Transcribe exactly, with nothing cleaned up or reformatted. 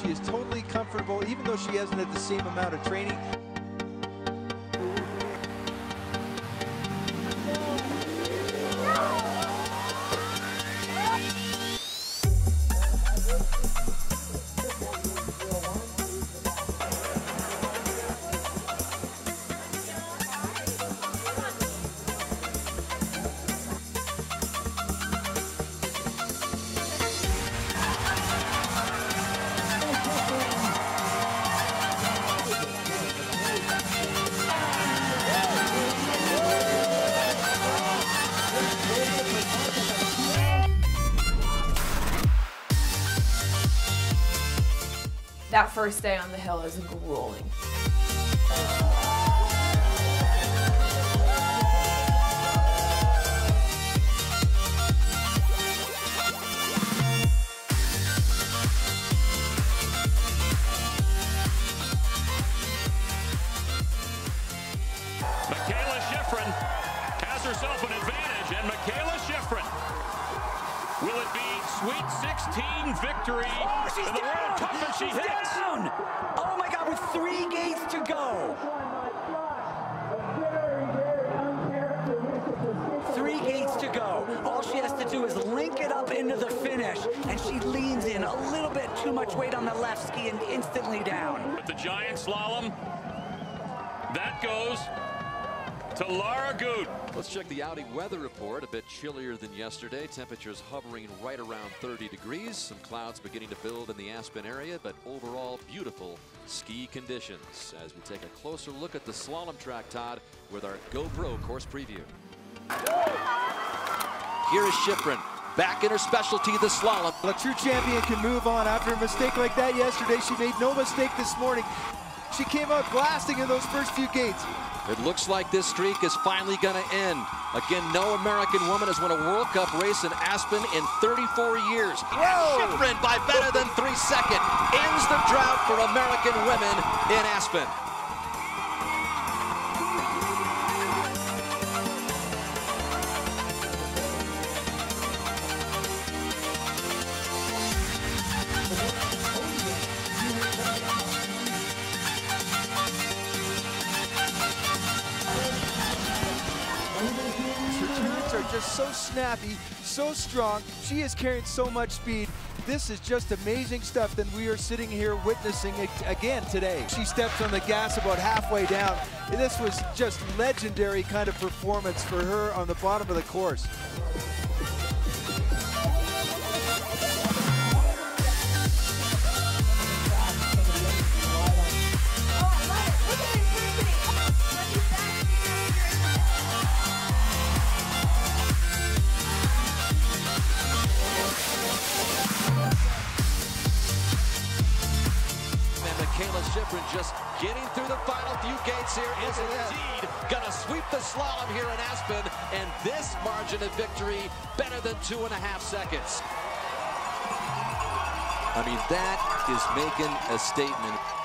She is totally comfortable, even though she hasn't had the same amount of training. That first day on the hill is grueling. Mikaela Shiffrin has herself an advantage, and Mikaela Shiffrin, will it be Sweet sixteen victory oh, she's in the down. World Cup, and she she's hits? Down. Oh my God, with three gates to go. Three gates to go. All she has to do is link it up into the finish, and she leans in a little bit too much weight on the left ski and instantly down. With the giant slalom, that goes to Lara Gut. Let's check the Audi weather report. A bit chillier than yesterday. Temperatures hovering right around thirty degrees. Some clouds beginning to build in the Aspen area, but overall beautiful ski conditions. As we take a closer look at the slalom track, Todd, with our GoPro course preview. Here is Shiffrin, back in her specialty, the slalom. A true champion can move on after a mistake like that yesterday. She made no mistake this morning. She came out blasting in those first few gates. It looks like this streak is finally going to end. Again, no American woman has won a World Cup race in Aspen in thirty-four years. Shiffrin, by better than three seconds, ends the drought for American women in Aspen. Are just so snappy, so strong. She is carrying so much speed. This is just amazing stuff that we are sitting here witnessing again today. She steps on the gas about halfway down. This was just legendary kind of performance for her on the bottom of the course. Mikaela Shiffrin just getting through the final few gates here is indeed going to sweep the slalom here in Aspen, and this margin of victory better than two and a half seconds. I mean, that is making a statement.